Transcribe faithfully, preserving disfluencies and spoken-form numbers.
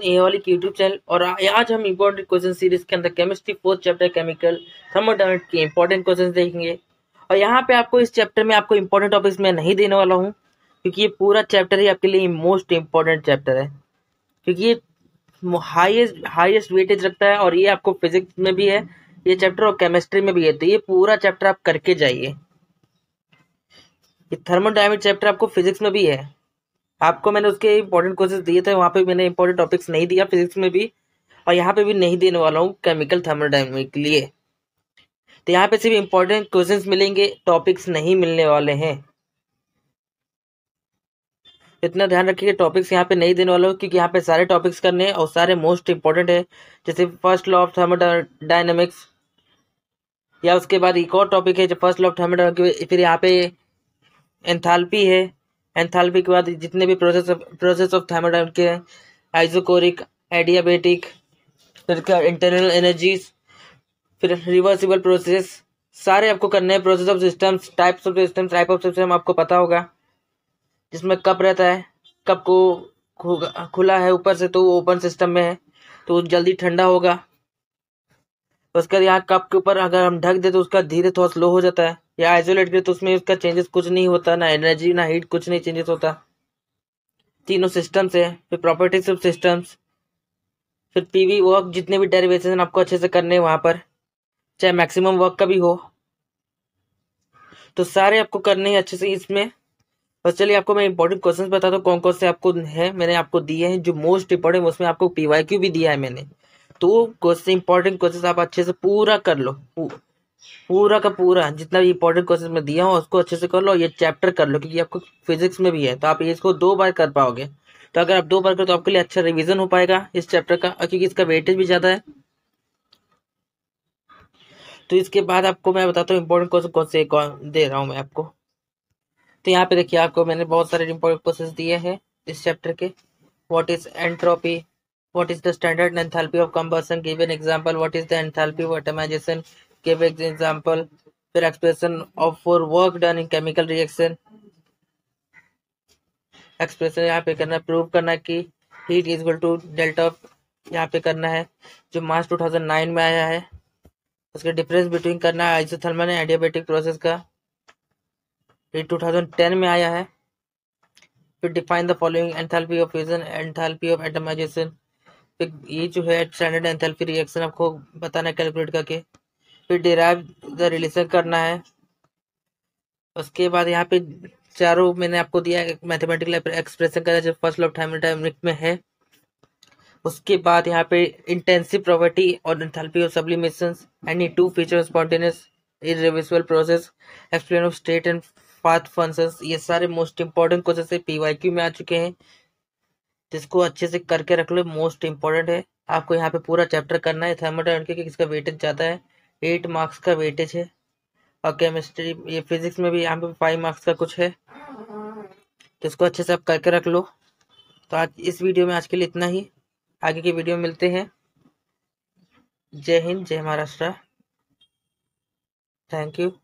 ये वाली YouTube channel. और आज हम इम्पोर्टेंट क्वेश्चन सीरीज के अंदर chemistry fourth chapter chemical thermodynamics के इम्पोर्टेंट क्वेश्चन देखेंगे। और यहाँ पे आपको इस चैप्टर में आपको इम्पोर्टेंट टॉपिक्स मैं नहीं देने वाला हूँ, क्योंकि ये पूरा चैप्टर ही आपके लिए मोस्ट इम्पोर्टेंट चैप्टर है, क्योंकि ये हाईएस्ट हाईएस्ट वेटेज रखता है। और ये आपको फिजिक्स में भी है ये चैप्टर और केमिस्ट्री में भी है, तो ये पूरा चैप्टर आप करके जाइए। ये थर्मोडायनामिक्स चैप्टर आपको फिजिक्स में भी है, आपको मैंने उसके इंपॉर्टेंट क्वेश्चंस दिए थे, वहां पे मैंने इंपॉर्टेंट टॉपिक्स नहीं दिया फिजिक्स में भी, और यहाँ पे भी नहीं देने वाला हूँ केमिकल थर्मोडायनामिक्स के लिए। तो यहाँ पे सिर्फ इंपॉर्टेंट क्वेश्चंस मिलेंगे, टॉपिक्स नहीं मिलने वाले हैं। इतना ध्यान रखिए, टॉपिक्स यहाँ पे नहीं देने वाला हूँ, क्योंकि यहाँ पे सारे टॉपिक्स करने हैं और सारे मोस्ट इंपॉर्टेंट है। जैसे फर्स्ट लॉ ऑफ थर्मोडायनामिक्स, या उसके बाद एक और टॉपिक है जो फर्स्ट लॉ ऑफ थर्मोडायनामिक्स, फिर यहाँ पे एंथैल्पी है। एंथैल्पी के बाद जितने भी प्रोसेस प्रोसेस ऑफ थर्मोडायनामिक्स के, आइसोकोरिक, एडियाबेटिक, फिर इंटरनल एनर्जीज, फिर रिवर्सिबल प्रोसेस, सारे आपको करने हैं। Process of systems, types of system, type of system आपको पता होगा, जिसमें कप रहता है, कप को खुला है ऊपर से तो वो ओपन सिस्टम में है तो जल्दी ठंडा होगा। उसके बाद यहाँ कप के ऊपर अगर हम ढक दे तो उसका धीरे थोड़ा स्लो हो जाता है, या आइसोलेट करे तो उसमें उसका चेंजेस कुछ नहीं होता, ना एनर्जी ना हीट, कुछ नहीं चेंजेस होता। तीनों सिस्टम्स है। फिर प्रॉपर्टीज ऑफ सिस्टम्स, फिर पीवी वर्क, जितने भी डेरिवेशन आपको अच्छे से करने हैं वहां पर, चाहे मैक्सिमम वर्क का भी हो, तो सारे आपको करने हैं अच्छे से इसमें। और चलिए आपको मैं इंपॉर्टेंट क्वेश्चंस बताता हूँ कौन कौन से आपको है, मैंने आपको दिए हैं जो मोस्ट इंपॉर्टेंट, उसमें आपको पीवाईक्यू भी दिया है मैंने। तो क्वेश्चन इंपॉर्टेंट क्वेश्चन आप अच्छे से पूरा कर लो, पूरा का पूरा जितना भी इंपॉर्टेंट क्वेश्चन मैं दिया हूँ उसको अच्छे से कर लो। ये चैप्टर कर लो, क्योंकि आपको फिजिक्स में भी है तो आप इसको दो बार कर पाओगे। तो अगर आप दो बार करो तो आपके लिए अच्छा रिवीजन हो पाएगा इस चैप्टर का, क्योंकि इसका वेटेज भी ज्यादा है। तो इसके बाद आपको मैं बताता हूँ इंपॉर्टेंट क्वेश्चन कौन से कौन दे रहा हूँ मैं आपको। तो यहाँ पे देखिए, आपको मैंने बहुत सारे इंपॉर्टेंट क्वेश्चन दिए हैं इस चैप्टर के। What is entropy, what is the standard enthalpy of combustion, give an example, what is the enthalpy of atomization, give an example. फिर expression of for work done in chemical reaction, expression यहाँ पे करना है, prove करना है कि heat is equal to delta यहाँ पे करना है, जो मार्च टू थाउजेंड नाइन में आया है। उसके डिफरेंस बिटवीन करना है आइसोथर्मल एंड एडियाबेटिक प्रोसेस का, ये टू थाउजेंड टेन में आया है। फिर define the following, enthalpy of fusion, enthalpy of atomization. फिर ये जो है स्टैंडर्ड एंथैल्पी रिएक्शन आपको बताना है कैलकुलेट करके। फिर डिराइव द रिलेशन करना है। उसके बाद यहाँ पे चारों मैंने आपको दिया है मैथमेटिकल एक्सप्रेशन करना, जो फर्स्ट लॉ ऑफ थर्मोडायनामिक्स में है। उसके बाद यहाँ पे इंटेंसिव प्रॉपर्टी और enthalpy of sublimation, any two feature spontaneous irreversible process, explain of state and path functions, ये सारे मोस्ट इंपॉर्टेंट क्वेश्चन से पीवाईक्यू में आ चुके हैं, जिसको अच्छे से करके रख लो, मोस्ट इंपॉर्टेंट है। आपको यहाँ पे पूरा चैप्टर करना है थर्मोडायनामिक्स के, इसका वेटेज ज्यादा है, एट मार्क्स का वेटेज है। और केमिस्ट्री ये फिजिक्स में भी यहाँ पे फाइव मार्क्स का कुछ है, तो इसको अच्छे से आप करके रख लो। तो आज इस वीडियो में आज के लिए इतना ही, आगे की वीडियो में मिलते हैं। जय हिंद, जय महाराष्ट्र, थैंक यू।